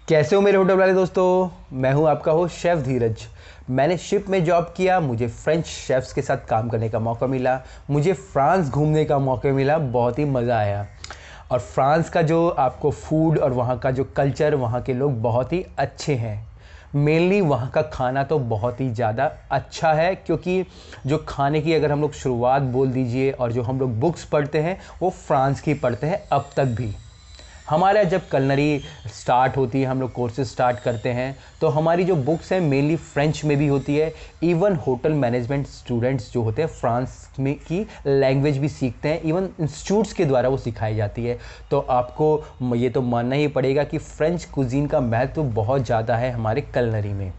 कैसे हो मेरे होटल वाले दोस्तों। मैं हूं आपका होस्ट शेफ़ धीरज। मैंने शिप में जॉब किया, मुझे फ्रेंच शेफ्स के साथ काम करने का मौका मिला, मुझे फ्रांस घूमने का मौका मिला, बहुत ही मज़ा आया। और फ्रांस का जो आपको फूड और वहाँ का जो कल्चर, वहाँ के लोग बहुत ही अच्छे हैं। मेनली वहाँ का खाना तो बहुत ही ज़्यादा अच्छा है, क्योंकि जो खाने की अगर हम लोग शुरुआत बोल दीजिए और जो हम लोग बुक्स पढ़ते हैं वो फ्रांस की पढ़ते हैं अब तक भी। हमारा जब कलनरी स्टार्ट होती है, हम लोग कोर्सेज स्टार्ट करते हैं, तो हमारी जो बुक्स हैं मेनली फ्रेंच में भी होती है। इवन होटल मैनेजमेंट स्टूडेंट्स जो होते हैं फ्रांस में की लैंग्वेज भी सीखते हैं, इवन इंस्टीट्यूट्स के द्वारा वो सिखाई जाती है। तो आपको ये तो मानना ही पड़ेगा कि फ्रेंच कुजीन का महत्व बहुत ज़्यादा है हमारे कलनरी में।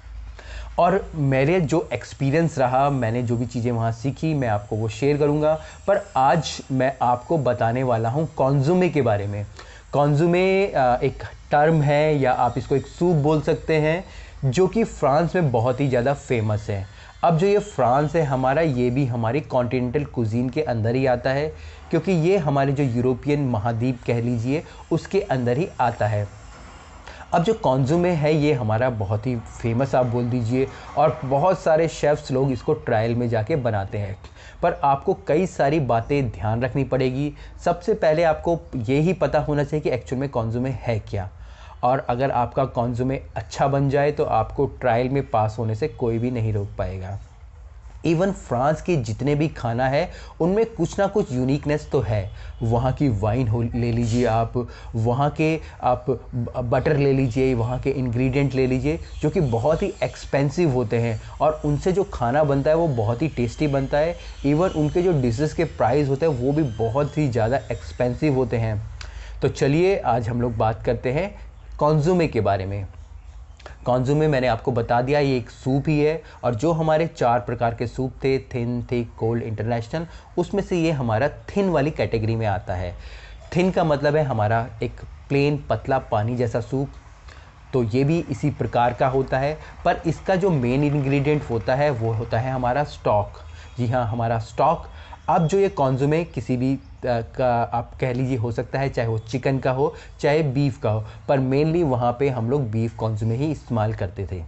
और मेरे जो एक्सपीरियंस रहा, मैंने जो भी चीज़ें वहाँ सीखी, मैं आपको वो शेयर करूँगा। पर आज मैं आपको बताने वाला हूँ कॉन्जुमे के बारे में। कॉन्जुमे एक टर्म है, या आप इसको एक सूप बोल सकते हैं, जो कि फ्रांस में बहुत ही ज़्यादा फेमस है। अब जो ये फ्रांस है हमारा, ये भी हमारी कॉन्टिनेंटल कुजीन के अंदर ही आता है, क्योंकि ये हमारे जो यूरोपियन महाद्वीप कह लीजिए उसके अंदर ही आता है। अब जो कॉन्जुमे है ये हमारा बहुत ही फेमस आप बोल दीजिए, और बहुत सारे शेफ्स लोग इसको ट्रायल में जाके बनाते हैं। पर आपको कई सारी बातें ध्यान रखनी पड़ेगी। सबसे पहले आपको ये ही पता होना चाहिए कि एक्चुअल में कॉन्जुमे है क्या। और अगर आपका कॉन्जुमे अच्छा बन जाए तो आपको ट्रायल में पास होने से कोई भी नहीं रोक पाएगा। इवन फ्रांस के जितने भी खाना है उनमें कुछ ना कुछ यूनिकनेस तो है। वहाँ की वाइन हो ले लीजिए आप, वहाँ के आप बटर ले लीजिए, वहाँ के इंग्रेडिएंट ले लीजिए, जो कि बहुत ही एक्सपेंसिव होते हैं, और उनसे जो खाना बनता है वो बहुत ही टेस्टी बनता है। इवन उनके जो डिशेस के प्राइस होते हैं वो भी बहुत ही ज़्यादा एक्सपेंसिव होते हैं। तो चलिए आज हम लोग बात करते हैं कॉन्जुमे के बारे में। कॉन्जुमे मैंने आपको बता दिया, ये एक सूप ही है। और जो हमारे 4 प्रकार के सूप थे, थिन, थिक, कोल्ड, इंटरनेशनल, उसमें से ये हमारा थिन वाली कैटेगरी में आता है। थिन का मतलब है हमारा एक प्लेन पतला पानी जैसा सूप। तो ये भी इसी प्रकार का होता है, पर इसका जो मेन इंग्रेडिएंट होता है वो होता है हमारा स्टॉक। जी हाँ, हमारा स्टॉक। अब जो ये कॉन्जुमे किसी भी का आप कह लीजिए हो सकता है, चाहे वो चिकन का हो चाहे बीफ का हो, पर मेनली वहाँ पे हम लोग बीफ कॉन्जुमे ही इस्तेमाल करते थे।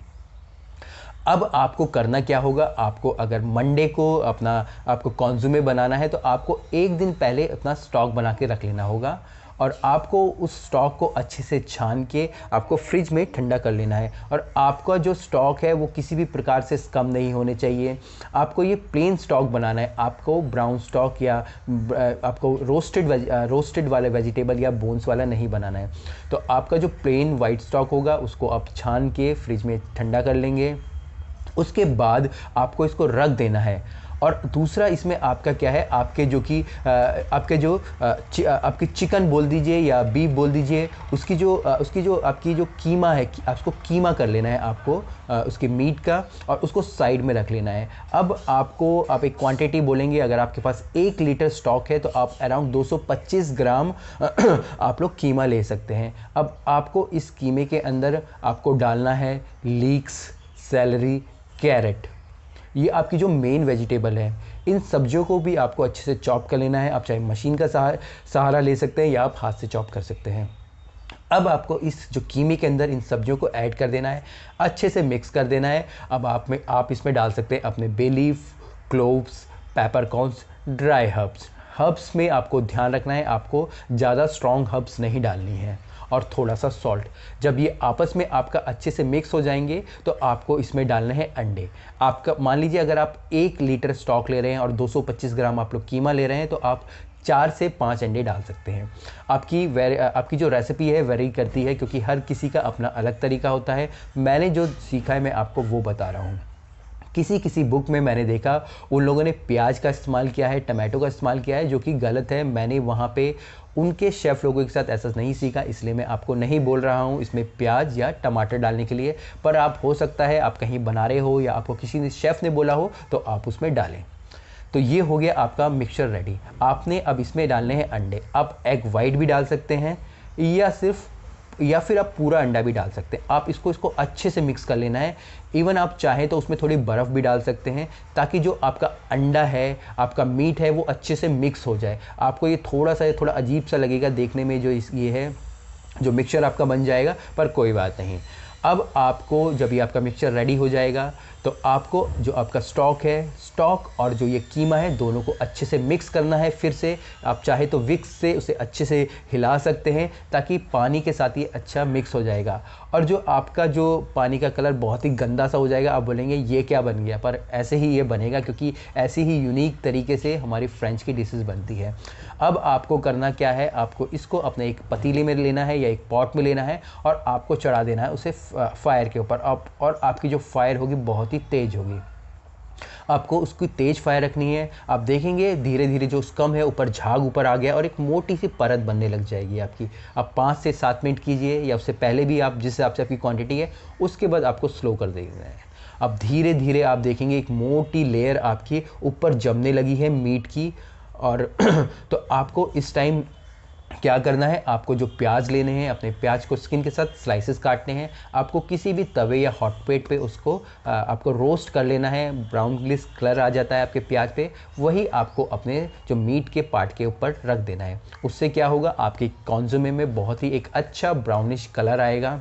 अब आपको करना क्या होगा, आपको अगर मंडे को अपना आपको कॉन्जुमे बनाना है तो आपको एक दिन पहले अपना स्टॉक बना के रख लेना होगा, और आपको उस स्टॉक को अच्छे से छान के आपको फ्रिज में ठंडा कर लेना है। और आपका जो स्टॉक है वो किसी भी प्रकार से कम नहीं होने चाहिए। आपको ये प्लेन स्टॉक बनाना है, आपको ब्राउन स्टॉक या आपको रोस्टेड वाले वेजिटेबल या बोन्स वाला नहीं बनाना है। तो आपका जो प्लेन वाइट स्टॉक होगा उसको आप छान के फ्रिज में ठंडा कर लेंगे। उसके बाद आपको इसको रख देना है। और दूसरा इसमें आपका क्या है, आपके जो कि आपकी चिकन बोल दीजिए या बीफ बोल दीजिए, उसकी जो आपकी जो कीमा है, आपको कीमा कर लेना है आपको उसके मीट का, और उसको साइड में रख लेना है। अब आप एक क्वांटिटी बोलेंगे, अगर आपके पास 1 लीटर स्टॉक है तो आप अराउंड 225 ग्राम आप लोग कीमा ले सकते हैं। अब आपको इस कीमे के अंदर आपको डालना है लीक्स, सेलरी, कैरेट, ये आपकी जो मेन वेजिटेबल है। इन सब्जियों को भी आपको अच्छे से चॉप कर लेना है। आप चाहे मशीन का सहारा ले सकते हैं या आप हाथ से चॉप कर सकते हैं। अब आपको इस जो कीमे के अंदर इन सब्जियों को ऐड कर देना है, अच्छे से मिक्स कर देना है। अब आप इसमें डाल सकते हैं अपने bay leaf, cloves, peppercorns, dry herbs. Herbs में आपको ध्यान रखना है, आपको ज़्यादा स्ट्रॉन्ग हर्ब्स नहीं डालनी है, और थोड़ा सा सॉल्ट। जब ये आपस में आपका अच्छे से मिक्स हो जाएंगे तो आपको इसमें डालने हैं अंडे। आपका मान लीजिए अगर आप 1 लीटर स्टॉक ले रहे हैं और 225 ग्राम आप लोग कीमा ले रहे हैं, तो आप 4 से 5 अंडे डाल सकते हैं। आपकी जो रेसिपी है वेरी करती है, क्योंकि हर किसी का अपना अलग तरीका होता है। मैंने जो सीखा है मैं आपको वो बता रहा हूँ। किसी बुक में मैंने देखा उन लोगों ने प्याज का इस्तेमाल किया है, टमाटो का इस्तेमाल किया है, जो कि गलत है। मैंने वहाँ पे उनके शेफ़ लोगों के साथ ऐसा नहीं सीखा, इसलिए मैं आपको नहीं बोल रहा हूँ इसमें प्याज या टमाटर डालने के लिए। पर आप हो सकता है आप कहीं बना रहे हो या आपको किसी ने शेफ़ ने बोला हो तो आप उसमें डालें। तो ये हो गया आपका मिक्सचर रेडी। आपने अब इसमें डालने हैं अंडे। आप एग वाइट भी डाल सकते हैं, या फिर आप पूरा अंडा भी डाल सकते हैं। आप इसको अच्छे से मिक्स कर लेना है। इवन आप चाहें तो उसमें थोड़ी बर्फ़ भी डाल सकते हैं, ताकि जो आपका अंडा है, आपका मीट है, वो अच्छे से मिक्स हो जाए। आपको ये थोड़ा अजीब सा लगेगा देखने में, जो ये है जो मिक्सचर आपका बन जाएगा, पर कोई बात नहीं। अब आपको जब ये आपका मिक्सचर रेडी हो जाएगा तो आपको जो आपका स्टॉक और जो ये कीमा है दोनों को अच्छे से मिक्स करना है। फिर से आप चाहे तो विक्स से उसे अच्छे से हिला सकते हैं ताकि पानी के साथ ये अच्छा मिक्स हो जाएगा। और जो आपका जो पानी का कलर बहुत ही गंदा सा हो जाएगा, आप बोलेंगे ये क्या बन गया, पर ऐसे ही ये बनेगा क्योंकि ऐसे ही यूनिक तरीके से हमारी फ्रेंच की डिशेस बनती है। अब आपको करना क्या है, आपको इसको अपने एक पतीले में लेना है या एक पॉट में लेना है और आपको चढ़ा देना है उसे फायर के ऊपर। और आपकी जो फायर होगी बहुत ही तेज़ होगी, आपको उसकी तेज़ फायर रखनी है। आप देखेंगे धीरे धीरे जो स्कम है ऊपर झाग ऊपर आ गया और एक मोटी सी परत बनने लग जाएगी आपकी। आप 5 से 7 मिनट कीजिए या उससे पहले भी, आप जिस हिसाब से आपकी क्वांटिटी है उसके बाद आपको स्लो कर देना है। अब धीरे धीरे आप देखेंगे एक मोटी लेयर आपकी ऊपर जमने लगी है मीट की। और तो आपको इस टाइम क्या करना है, आपको जो प्याज लेने हैं, अपने प्याज को स्किन के साथ स्लाइसेस काटने हैं। आपको किसी भी तवे या हॉट प्लेट पे उसको आपको रोस्ट कर लेना है। ब्राउनिश कलर आ जाता है आपके प्याज पे, वही आपको अपने जो मीट के पार्ट के ऊपर रख देना है। उससे क्या होगा, आपकी कॉन्सोमे में बहुत ही एक अच्छा ब्राउनिश कलर आएगा।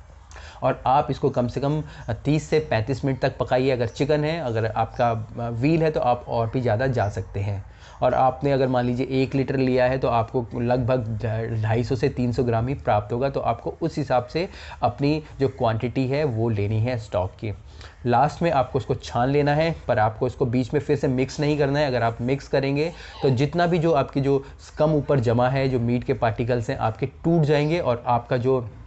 और आप इसको कम से कम 30 से 35 मिनट तक पकाइए। अगर चिकन है, अगर आपका व्हील है तो आप और भी ज़्यादा जा सकते हैं। और आपने अगर मान लीजिए 1 लीटर लिया है तो आपको लगभग 250 से 300 ग्राम ही प्राप्त होगा। तो आपको उस हिसाब से अपनी जो क्वांटिटी है वो लेनी है स्टॉक की। लास्ट में आपको उसको छान लेना है, पर आपको इसको बीच में फिर से मिक्स नहीं करना है। अगर आप मिक्स करेंगे तो जितना भी जो आपकी जो स्कम ऊपर जमा है, जो मीट के पार्टिकल्स हैं आपके टूट जाएंगे और आपका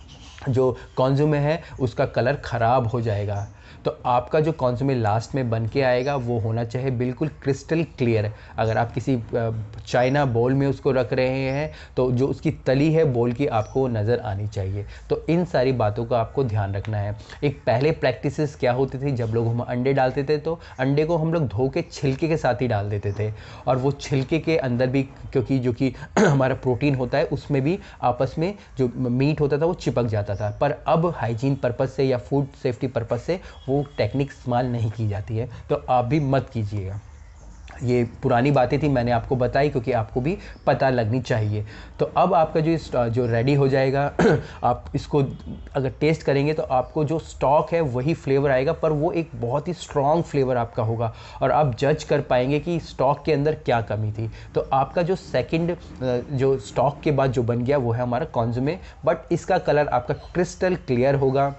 जो कॉन्सूमे है उसका कलर ख़राब हो जाएगा। तो आपका जो कॉन्सूमे लास्ट में बन के आएगा वो होना चाहिए बिल्कुल क्रिस्टल क्लियर। अगर आप किसी चाइना बोल में उसको रख रहे हैं तो जो उसकी तली है बोल की आपको नज़र आनी चाहिए। तो इन सारी बातों का आपको ध्यान रखना है। एक पहले प्रैक्टिसेस क्या होती थी, जब लोग हम अंडे डालते थे तो अंडे को हम लोग धो के छिलके के साथ ही डाल देते थे। और वो छिलके के अंदर भी क्योंकि जो कि हमारा प्रोटीन होता है उसमें भी आपस में जो मीट होता था वो चिपक जाता था। पर अब हाइजीन पर्पज़ से या फूड सेफ्टी पर्पज़ से वो टेक्निक इस्तेमाल नहीं की जाती है। तो आप भी मत कीजिएगा। ये पुरानी बातें थी, मैंने आपको बताई क्योंकि आपको भी पता लगनी चाहिए। तो अब आपका जो रेडी हो जाएगा आप इसको अगर टेस्ट करेंगे तो आपको जो स्टॉक है वही फ्लेवर आएगा, पर वो एक बहुत ही स्ट्रॉन्ग फ्लेवर आपका होगा और आप जज कर पाएंगे कि स्टॉक के अंदर क्या कमी थी। तो आपका जो सेकंड जो स्टॉक के बाद जो बन गया वो है हमारा कॉन्सोमे, बट इसका कलर आपका क्रिस्टल क्लियर होगा।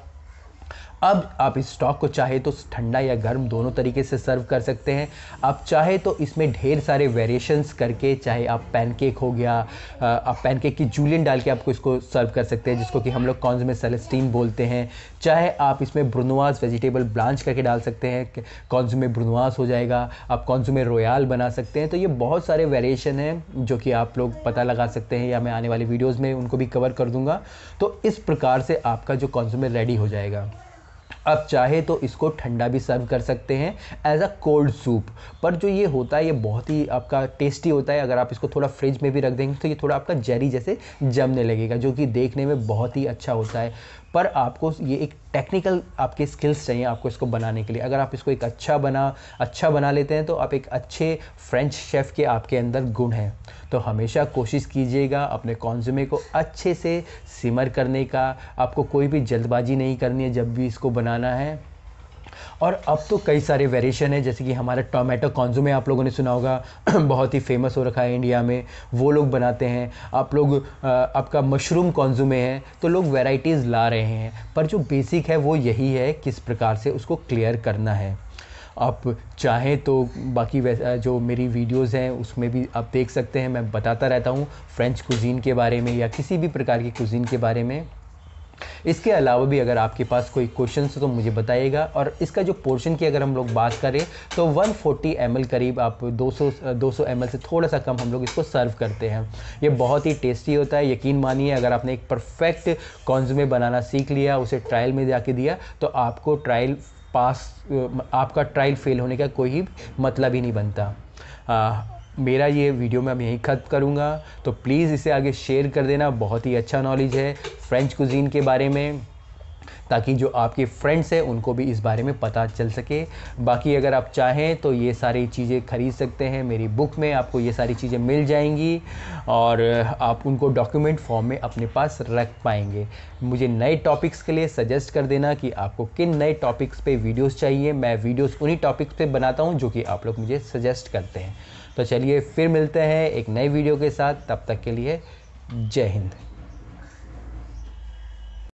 अब आप इस स्टॉक को चाहे तो ठंडा या गर्म दोनों तरीके से सर्व कर सकते हैं। आप चाहे तो इसमें ढेर सारे वेरिएशंस करके, चाहे आप पैनकेक हो गया, आप पैनकेक की जूलियन डाल के आपको इसको सर्व कर सकते हैं, जिसको कि हम लोग कॉन्सोमे सेलेस्टीन बोलते हैं। चाहे आप इसमें ब्रुनवास वेजिटेबल ब्लांच करके डाल सकते हैं, कॉन्सोमे ब्रुनवास हो जाएगा। आप कॉन्सोमे रोयाल बना सकते हैं। तो ये बहुत सारे वेरिएशन हैं जो कि आप लोग पता लगा सकते हैं, या मैं आने वाली वीडियोज़ में उनको भी कवर कर दूँगा। तो इस प्रकार से आपका जो कॉन्सोमे रेडी हो जाएगा। आप चाहे तो इसको ठंडा भी सर्व कर सकते हैं एज अ कोल्ड सूप। पर जो ये होता है ये बहुत ही आपका टेस्टी होता है। अगर आप इसको थोड़ा फ्रिज में भी रख देंगे तो ये थोड़ा आपका जेली जैसे जमने लगेगा, जो कि देखने में बहुत ही अच्छा होता है। पर आपको ये एक टेक्निकल आपके स्किल्स चाहिए आपको इसको बनाने के लिए। अगर आप इसको एक अच्छा बना लेते हैं तो आप एक अच्छे फ्रेंच शेफ़ के आपके अंदर गुण हैं। तो हमेशा कोशिश कीजिएगा अपने कॉन्सोमे को अच्छे से सिमर करने का। आपको कोई भी जल्दबाजी नहीं करनी है जब भी इसको बनाना है। और अब तो कई सारे वेरिएशन है, जैसे कि हमारा टोमेटो कॉन्सोमे आप लोगों ने सुना होगा बहुत ही फेमस हो रखा है इंडिया में, वो लोग बनाते हैं। आप लोग आपका मशरूम कॉन्सोमे है, तो लोग वैरायटीज़ ला रहे हैं। पर जो बेसिक है वो यही है, किस प्रकार से उसको क्लियर करना है। आप चाहें तो बाकी जो मेरी वीडियोज़ हैं उसमें भी आप देख सकते हैं। मैं बताता रहता हूँ फ्रेंच कुज़ीन के बारे में या किसी भी प्रकार की कुज़ीन के बारे में। इसके अलावा भी अगर आपके पास कोई क्वेश्चंस हो तो मुझे बताइएगा। और इसका जो पोर्शन की अगर हम लोग बात करें तो 140 ml करीब, आप 200 ml से थोड़ा सा कम हम लोग इसको सर्व करते हैं। ये बहुत ही टेस्टी होता है, यकीन मानिए। अगर आपने एक परफेक्ट कॉन्सोमे बनाना सीख लिया, उसे ट्रायल में जाके दिया, तो आपको आपका ट्रायल फेल होने का कोई ही मतलब ही नहीं बनता। मेरा ये वीडियो मैं यहीं ख़त्म करूँगा, तो प्लीज़ इसे आगे शेयर कर देना। बहुत ही अच्छा नॉलेज है फ्रेंच कुज़ीन के बारे में। ताकि जो आपके फ्रेंड्स हैं उनको भी इस बारे में पता चल सके। बाकी अगर आप चाहें तो ये सारी चीज़ें ख़रीद सकते हैं, मेरी बुक में आपको ये सारी चीज़ें मिल जाएंगी और आप उनको डॉक्यूमेंट फॉर्म में अपने पास रख पाएंगे। मुझे नए टॉपिक्स के लिए सजेस्ट कर देना कि आपको किन नए टॉपिक्स पे वीडियोस चाहिए, मैं वीडियोस उन्हीं टॉपिक्स पे बनाता हूँ जो कि आप लोग मुझे सजेस्ट करते हैं। तो चलिए फिर मिलते हैं एक नए वीडियो के साथ, तब तक के लिए जय हिंद।